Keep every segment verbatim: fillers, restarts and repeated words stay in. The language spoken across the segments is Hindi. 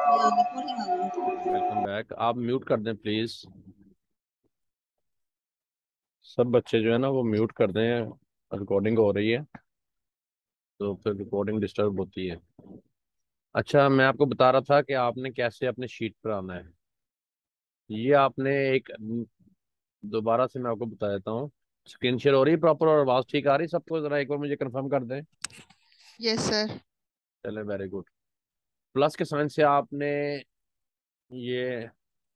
Welcome back. आप म्यूट कर दें प्लीज। सब बच्चे जो है ना वो म्यूट कर दें। रिकॉर्डिंग हो रही है तो फिर रिकॉर्डिंग डिस्टर्ब होती है। अच्छा, मैं आपको बता रहा था कि आपने कैसे अपने शीट पर आना है। ये आपने एक दोबारा से मैं आपको बता देता हूँ। स्क्रीन शेयर हो रही है प्रॉपर और आवाज ठीक आ रही है सबको? जरा एक बार मुझे कंफर्म कर दें। Yes sir. चले, वेरी गुड। प्लस के साइन से आपने ये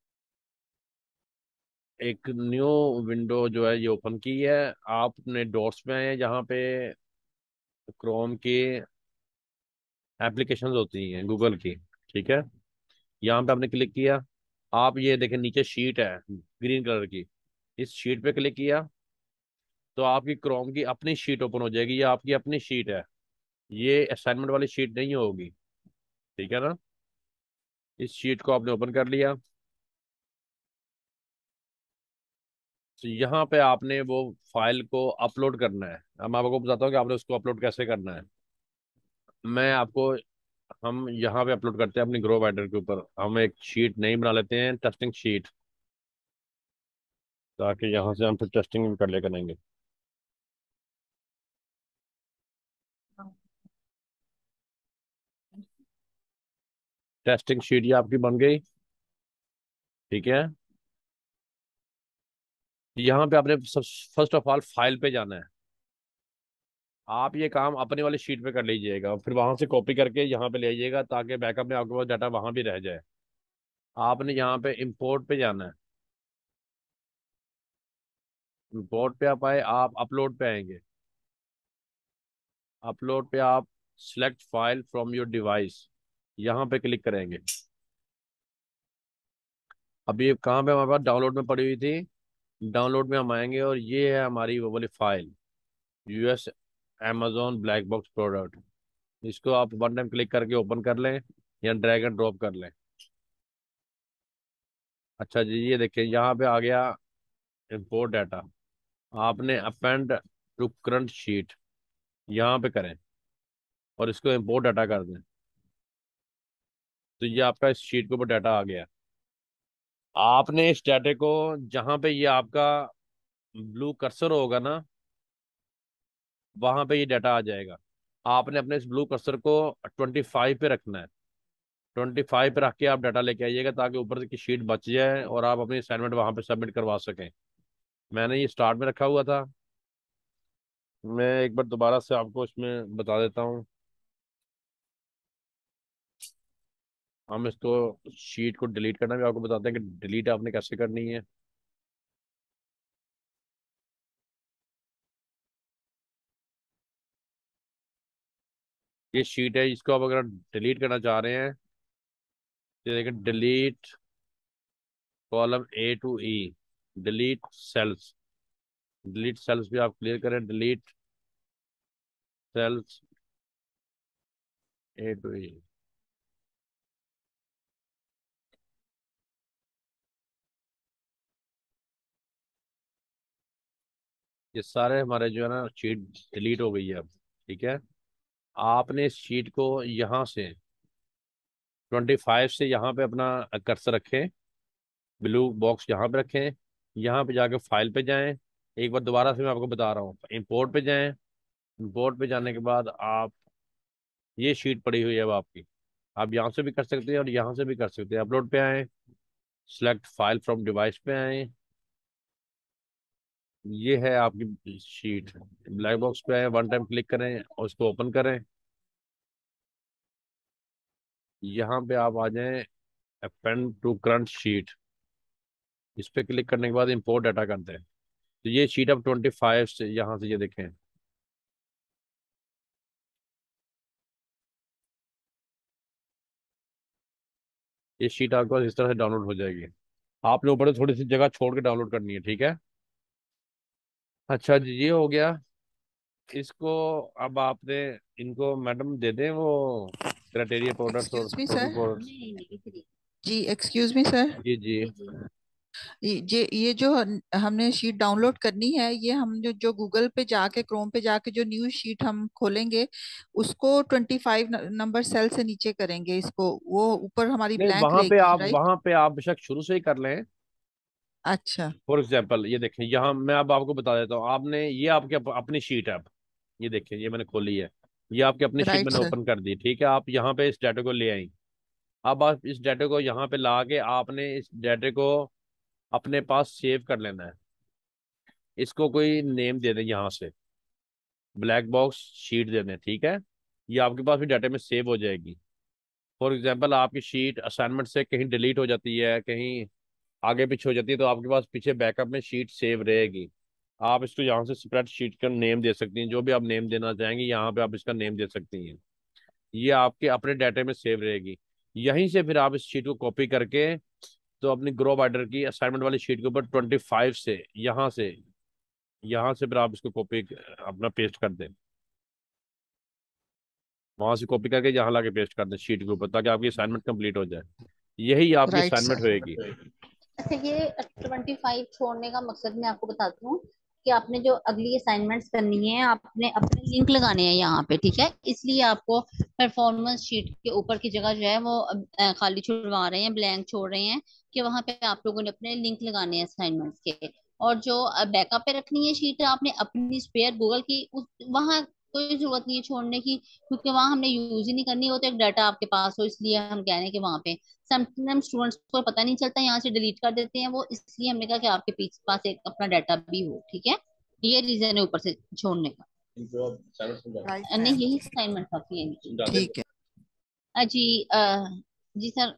एक न्यू विंडो जो है ये ओपन की है। आप अपने डॉट्स में हैं जहाँ पे क्रोम की एप्लीकेशंस होती हैं गूगल की। ठीक है, यहाँ पे आपने क्लिक किया। आप ये देखें नीचे शीट है ग्रीन कलर की। इस शीट पे क्लिक किया तो आपकी क्रोम की अपनी शीट ओपन हो जाएगी। ये आपकी अपनी शीट है, ये असाइनमेंट वाली शीट नहीं होगी। ठीक है ना? इस शीट को आपने ओपन कर लिया तो यहाँ पे आपने वो फाइल को अपलोड करना है। अब मैं आपको बताता हूँ कि आपने उसको अपलोड कैसे करना है। मैं आपको हम यहाँ पे अपलोड करते हैं अपनी ग्रो राइटर के ऊपर। हम एक शीट नहीं बना लेते हैं, टेस्टिंग शीट, ताकि यहाँ से हम फिर टेस्टिंग भी कर ले करेंगे। टेस्टिंग शीट ये आपकी बन गई। ठीक है, यहाँ पे आपने फर्स्ट ऑफ ऑल फाइल पे जाना है। आप ये काम अपने वाली शीट पे कर लीजिएगा, फिर वहां से कॉपी करके यहाँ पे ले आइएगा ताकि बैकअप में आपके पास डाटा वहां भी रह जाए। आपने यहाँ पे इंपोर्ट पे जाना है। इंपोर्ट पे आप आए, आप अपलोड पे आएंगे। अपलोड पे आप select file from your device यहाँ पे क्लिक करेंगे। अभी ये कहाँ पे हमारे पास डाउनलोड में पड़ी हुई थी। डाउनलोड में हम आएंगे और ये है हमारी वो वाली file, US amazon black box product. इसको आप वन टाइम क्लिक करके ओपन कर लें या ड्रैग एंड ड्रॉप कर लें। अच्छा जी, ये देखिए यहाँ पे आ गया इंपोर्ट डाटा। आपने अपेंड टू करंट शीट यहाँ पे करें और इसको इंपोर्ट डाटा कर दें। तो ये आपका इस शीट के ऊपर डाटा आ गया। आपने इस डाटे को जहाँ पे ये आपका ब्लू कर्सर होगा ना, वहां पे ये डाटा आ जाएगा। आपने अपने इस ब्लू कर्सर को ट्वेंटी फाइव पे रखना है। ट्वेंटी फाइव पे रख के आप डाटा लेके आइएगा ताकि ऊपर की शीट बच जाए और आप अपनी असाइनमेंट वहां पे सबमिट करवा सकें। मैंने ये स्टार्ट में रखा हुआ था। मैं एक बार दोबारा से आपको इसमें बता देता हूँ। हम इसको शीट को डिलीट करना भी आपको बताते हैं कि डिलीट आपने कैसे करनी है। ये शीट है, इसको आप अगर डिलीट करना चाह रहे हैं तो देखिए delete column A to E, delete cells. Delete cells भी आप क्लियर करें, delete cells A to E. ये सारे हमारे जो है ना शीट डिलीट हो गई है अब। ठीक है, आपने इस शीट को यहाँ से ट्वेंटी फाइव से यहाँ पे अपना कर्सर रखें, ब्लू बॉक्स यहाँ पे रखें। यहाँ पे जाके फाइल पे जाएं। एक बार दोबारा से मैं आपको बता रहा हूँ, इंपोर्ट पे जाएं। इंपोर्ट पे जाने के बाद आप ये शीट पड़ी हुई है अब आपकी। आप यहाँ से भी कर सकते हैं और यहाँ से भी कर सकते हैं। अपलोड पे आए, सिलेक्ट फाइल फ्रॉम डिवाइस पे आए। ये है आपकी शीट। ब्लैक बॉक्स पे आए, वन टाइम क्लिक करें और उसको ओपन करें। यहाँ पे आप आ जाएं अपेंड टू करंट शीट। इस पे क्लिक करने के बाद इंपोर्ट डाटा करते हैं। तो ये शीट अब ट्वेंटी फाइव से यहाँ से ये देखें। ये शीट आपके पास इस तरह से डाउनलोड हो जाएगी। आपने ऊपर से थोड़ी सी जगह छोड़ के डाउनलोड करनी है। ठीक है, अच्छा जी, ये हो गया। इसको अब आपने इनको मैडम दे दें वो क्राइटेरिया प्रोडक्ट्स और excuse me total sir. Products. जी एक्सक्यूज मी सर। जी जी। ये जे- ये जो हम- हमने शीट डाउनलोड करनी है, ये हम जो जो गूगल पे जाके, क्रोम पे जाके जो न्यूज शीट हम खोलेंगे, उसको ट्वेंटी फाइव नंबर सेल से नीचे करेंगे इसको, वो ऊपर हमारी नहीं, ब्लैंक वहां पे रहेगी, आप राइट? वहां पे आप बेशक शुरू से ही कर लें। अच्छा। फॉर एग्जाम्पल ये देखें, यहाँ मैं अब आपको बता देता हूँ। आपने ये आपके अप, अपनी शीट है। अब ये देखिए, ये मैंने खोली है। ये आपकी अपनी शीट राइट मैंने सर। ओपन कर दी, ठीक है। आप यहाँ पे इस डाटा को ले आई। अब आप इस डाटा को यहाँ पे ला के आपने इस डाटा को अपने पास सेव कर लेना है। इसको कोई नेम दे दें यहाँ से, ब्लैक बॉक्स शीट दे दें, ठीक है। ये आपके पास भी डाटा में सेव हो जाएगी। फॉर एग्जाम्पल आपकी शीट असाइनमेंट से कहीं डिलीट हो जाती है, कहीं आगे पीछे हो जाती है, तो आपके पास पीछे बैकअप में शीट सेव रहेगी। आप इसको यहाँ से स्प्रेड शीट का नेम दे सकती हैं, जो भी आप नेम देना चाहेंगे यहाँ पे आप इसका नेम दे सकती हैं। ये आपके अपने डाटा में सेव रहेगी। यहीं से फिर आप इस शीट को कॉपी करके तो अपनी ग्रो बाइडर की असाइनमेंट वाली शीट के ऊपर ट्वेंटी फाइव से यहाँ से यहाँ से फिर आप इसको कॉपी अपना पेस्ट कर दें। वहां से कॉपी करके यहाँ लाके पेस्ट कर दें शीट के ऊपर, ताकि आपकी असाइनमेंट कंप्लीट हो जाए। यही आपकी राइट असाइनमेंट सर। होएगी। अच्छा, ये ट्वेंटी फाइव छोड़ने का मकसद मैं आपको बताती हूँ कि आपने जो अगली असाइनमेंट्स करनी है, आपने अपने लिंक लगाने हैं यहाँ पे, ठीक है। इसलिए आपको परफॉर्मेंस शीट के ऊपर की जगह जो है वो अ, खाली छुड़वा रहे हैं, ब्लैंक छोड़ रहे हैं, कि वहां पे आप लोगों ने अपने लिंक लगाने हैं असाइनमेंट्स के। और जो बैकअप पे रखनी है शीट, आपने अपनी स्पेयर गूगल की उस वहां कोई जरूरत नहीं है छोड़ने की, क्योंकि वहां हमने यूज ही नहीं करनी। वो तो एक डाटा आपके पास हो, इसलिए हम कह रहे हैं कि वहां पे समटाइम्स स्टूडेंट्स को पता नहीं चलता, यहाँ से डिलीट कर देते हैं वो, इसलिए हमने कहा कि आपके पीछे पास एक अपना डाटा भी हो, ठीक है। ये रीजन है ऊपर से छोड़ने का। राइट अ, नहीं, मैम। यही असाइनमेंट आपकी है। ठीक है। अ, जी अ, जी सर।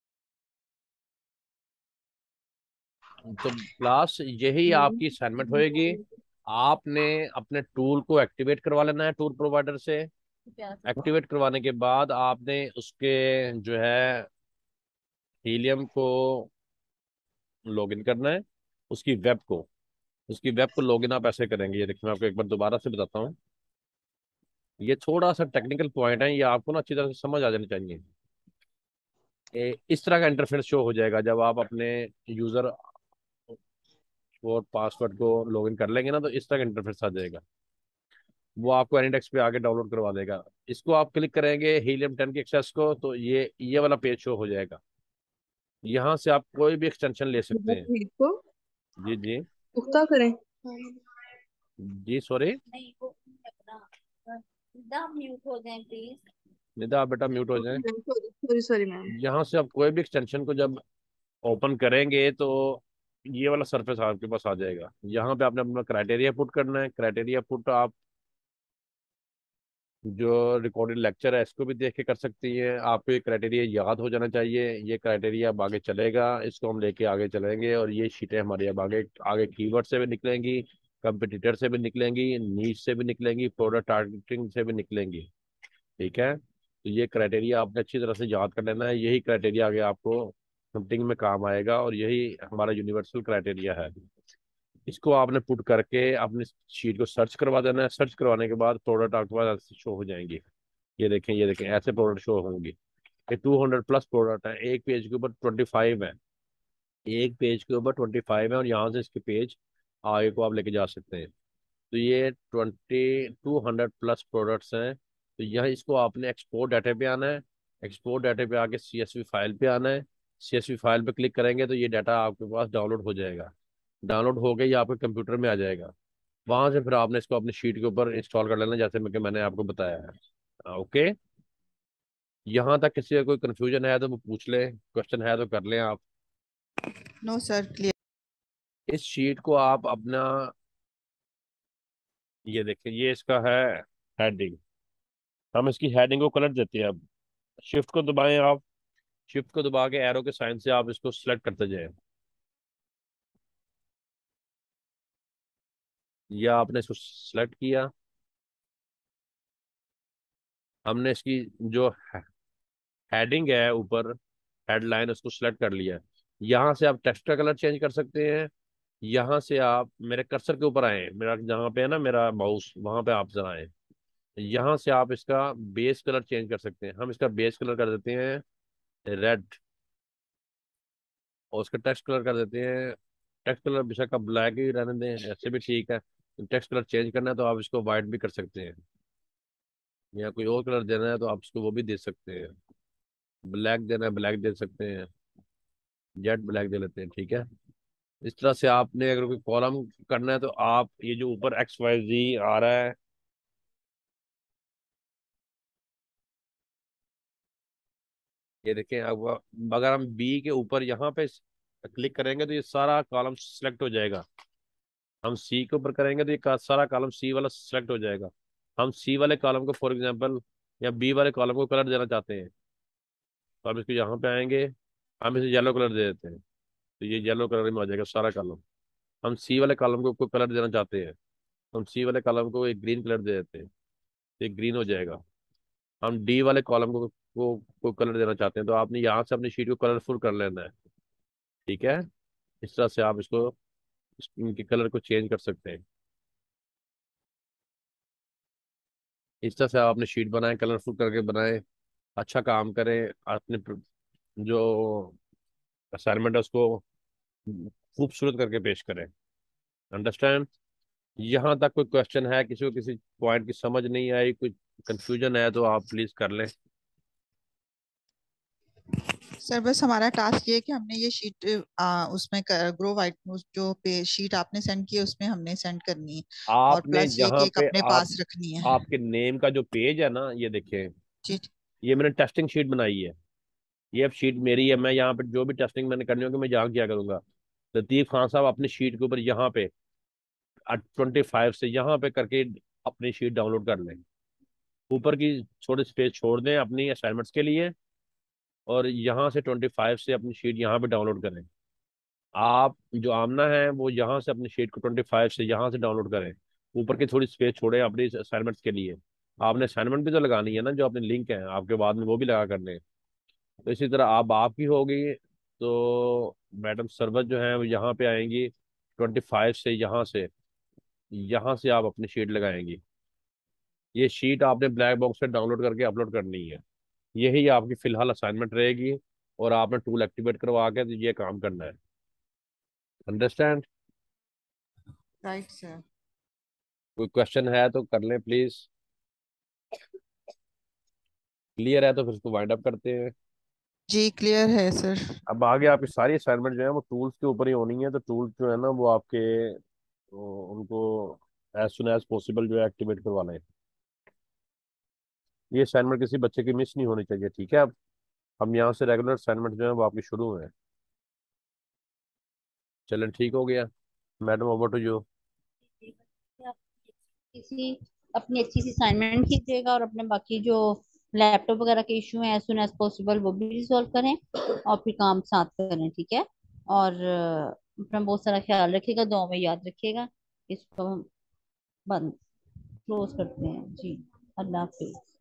तो क्लास यही आपकी असाइनमेंट होएगी। आपने अपने टूल को एक्टिवेट करवा लेना है टूल प्रोवाइडर से। एक्टिवेट करवाने के बाद आपने उसके जो है हीलियम को लॉगिन करना है, उसकी वेब को उसकी वेब को लॉगिन आप ऐसे करेंगे। ये देखिए, मैं आपको एक बार दोबारा से बताता हूँ। ये थोड़ा सा टेक्निकल पॉइंट है, ये आपको ना अच्छी तरह से समझ आ जानी चाहिए। ये इस तरह का इंटरफेस शो हो जाएगा जब आप अपने यूजर और पासवर्ड को लॉगिन कर लेंगे ना, तो इस तरह का इंटरफेस आ जाएगा। वो आपको एनीडेक्स पे आगे डाउनलोड करवा देगा। इसको आप क्लिक करेंगे हीलियम टेन की एक्सेस को, तो ये ये वाला पेज शो हो जाएगा। यहाँ से आप कोई भी एक्सटेंशन ले सकते हैं। मीट को जी जी। पुख्ता करें। जी सॉरी। नहीं, वो अपना दा म्यूट हो जाए प्लीज। निदा, आप बेटा म्यूट हो ओके जाए। Ma'am, sorry sorry sorry ma'am. यहाँ से आप कोई भी एक्सटेंशन को जब ओपन करेंगे तो ये वाला सरफेस आपके पास आ जाएगा। यहाँ पे आपने अपना क्राइटेरिया पुट करना है। क्राइटेरिया पुट आप जो रिकॉर्डेड लेक्चर है इसको भी देख के कर सकती हैं। आपको ये क्राइटेरिया याद हो जाना चाहिए। ये क्राइटेरिया अब आगे चलेगा, इसको हम लेके आगे चलेंगे, और ये शीटें हमारी अब आगे आगे कीवर्ड से भी निकलेंगी, कंपटीटर से भी निकलेंगी, नीच से भी निकलेंगी, प्रोडक्ट टारगेटिंग से भी निकलेंगी। ठीक है, तो ये क्राइटेरिया आपने अच्छी तरह से याद कर लेना है। यही क्राइटेरिया आगे आपको कंपनी में काम आएगा, और यही हमारा यूनिवर्सल क्राइटेरिया है। इसको आपने पुट करके अपनी शीट को सर्च करवा देना है। सर्च करवाने के बाद प्रोडक्ट आपके पास ऐसे शो हो जाएंगे। ये देखें, ये देखें, ऐसे प्रोडक्ट शो होंगे। ये टू हंड्रेड प्लस प्रोडक्ट है, एक पेज के ऊपर ट्वेंटी फाइव है। एक पेज के ऊपर ट्वेंटी फाइव है, और यहाँ से इसके पेज आगे को आप लेके जा सकते हैं। तो ये twenty two hundred plus products हैं। तो यह इसको आपने एक्सपोर्ट डाटा पे आना है। एक्सपोर्ट डाटा पे आके सी एस वी फाइल पे आना है। सी एस वी फाइल पे क्लिक करेंगे तो ये डाटा आपके पास डाउनलोड हो जाएगा। डाउनलोड हो गई, आपके कंप्यूटर में आ जाएगा। वहां से फिर आपने इसको अपनी शीट के ऊपर इंस्टॉल कर लेना, जैसे मैं कि मैंने आपको बताया है। ओके, यहाँ तक किसी का कोई कंफ्यूजन है तो वो पूछ ले, क्वेश्चन है तो कर लें आप। No sir, clear. इस शीट को आप अपना, ये देखिए, ये इसका है हेडिंग। हम इसकी हेडिंग को कलर देते हैं। अब शिफ्ट को दबाएं आप। शिफ्ट को दबा के एरो के साइन से आप इसको सिलेक्ट करते जाएं। या आपने इसको सिलेक्ट किया, हमने इसकी जो हेडिंग है ऊपर, हेडलाइन, उसको सिलेक्ट कर लिया। यहाँ से आप टेक्स्ट का कलर चेंज कर सकते हैं। यहाँ से आप मेरे कर्सर के ऊपर आए, मेरा जहाँ पे है ना मेरा माउस, वहां पे आप जरा आए। यहाँ से आप इसका बेस कलर चेंज कर सकते हैं। हम इसका बेस कलर कर देते हैं रेड। और उसका टेक्स्ट कलर कर देते हैं। टेक्स्ट कलर बेशक आप ब्लैक ही रहने दें, ऐसे भी ठीक है। टेक्स्ट कलर चेंज करना है तो आप इसको वाइट भी कर सकते हैं, या कोई और कलर देना है तो आप इसको वो भी दे सकते हैं। ब्लैक देना है ब्लैक दे सकते हैं, जेट ब्लैक दे लेते हैं, ठीक है। इस तरह से आपने अगर कोई कॉलम करना है तो आप ये जो ऊपर एक्स वाई जी आ रहा है, ये देखें। अब अगर हम बी के ऊपर यहाँ पे क्लिक करेंगे तो ये सारा कॉलम सेलेक्ट हो जाएगा। हम सी के ऊपर करेंगे तो ये का- सारा कॉलम सी वाला सेलेक्ट हो जाएगा। हम सी वाले कॉलम को फॉर एग्जांपल या बी वाले कॉलम को कलर देना चाहते हैं, तो हम इसको यहाँ पे आएंगे, हम इसे येलो कलर दे देते हैं, तो ये येलो कलर में आ जाएगा सारा कॉलम। हम सी वाले कॉलम को कोई कलर देना चाहते हैं, तो हम सी वाले कॉलम को एक ग्रीन कलर दे देते हैं, तो ये ग्रीन हो जाएगा। हम डी वाले कॉलम को को, को कलर देना चाहते हैं, तो आपने यहाँ से अपनी शीट को कलरफुल कर लेना है, ठीक है। इस तरह से आप इसको इनके कलर को चेंज कर सकते हैं। इस तरह से आप अपनी शीट बनाएं, कलरफुल करके बनाएं, अच्छा काम करें, अपने प्र- जो असाइनमेंट है उसको खूबसूरत करके पेश करें। अंडरस्टैंड? यहाँ तक कोई क्वेश्चन है, किसी को किसी पॉइंट की समझ नहीं आई, कोई कंफ्यूजन है तो आप प्लीज कर लें। सर बस हमारा टास्क ये है कि हमने ये शीट आ, उसमें ग्रो वाइट जो पे शीट आपने सेंड की है उसमें हमने सेंड करनी है, और आपने प्लस ये कि जहाँ एक पे अपने आप पास रखनी है। आपके नेम का जो पेज है ना, ये देखें, जी। ये मैंने टेस्टिंग शीट बनाई है। ये अब शीट मेरी है, मैं यहाँ पे जो भी टेस्टिंग मैंने करनी होगी मैं यहाँ क्या करूंगा। लतीफ खान साहब अपनी शीट के ऊपर यहाँ पे ट्वेंटी फाइव से यहाँ पे करके अपनी शीट डाउनलोड कर लें। ऊपर की छोटी स्पेस छोड़ दें अपनी असाइनमेंट्स के लिए, और यहाँ से ट्वेंटी फाइव से अपनी शीट यहाँ पे डाउनलोड करें। आप जो आमना है वो यहाँ से अपनी शीट को ट्वेंटी फाइव से यहाँ से डाउनलोड करें। ऊपर की थोड़ी स्पेस छोड़ें अपनी असाइनमेंट्स के लिए। आपने असाइनमेंट भी तो लगानी है ना, जो अपने लिंक है आपके, बाद में वो भी लगा करने हैं। तो इसी तरह आप आपकी होगी, तो मैडम सरबत जो है वो यहाँ पे आएंगी, ट्वेंटी फाइव से यहाँ से यहाँ से आप अपनी शीट लगाएंगी। ये शीट आपने ब्लैक बॉक्स से डाउनलोड करके अपलोड करनी है। यही आपकी फिलहाल असाइनमेंट रहेगी, और आपने टूल एक्टिवेट करवा के तो ये काम करना है। अंडरस्टैंड? Right sir. कोई क्वेश्चन है तो कर लें प्लीज। क्लियर है तो फिर इसको वाइंड अप करते हैं। जी क्लियर है सर। अब आगे आपकी सारी असाइनमेंट जो है वो टूल्स के ऊपर ही होनी है, तो टूल्स जो है ना वो आपके वो, उनको एज सुन एज पॉसिबल जो है एक्टिवेट करवा लें। ये असाइनमेंट किसी बच्चे की मिस नहीं होनी चाहिए, ठीक है। अब हम यहाँ से रेगुलर असाइनमेंट जो है वो आपकी शुरू है। चलें, ठीक हो गया। Madam over to you. किसी अपनी अच्छी सी असाइनमेंट कीजिएगा और अपने बाकी जो लैपटॉप वगैरह के इशू हैं एज सुन एज पॉसिबल वो भी रिजॉल्व करें, और फिर काम साथ करें, ठीक है। और अ, अपना बहुत सारा ख्याल रखिएगा, दुआ में याद रखिएगा। इसको हम बंद क्लोज करते हैं जी। अल्लाह हाफिज।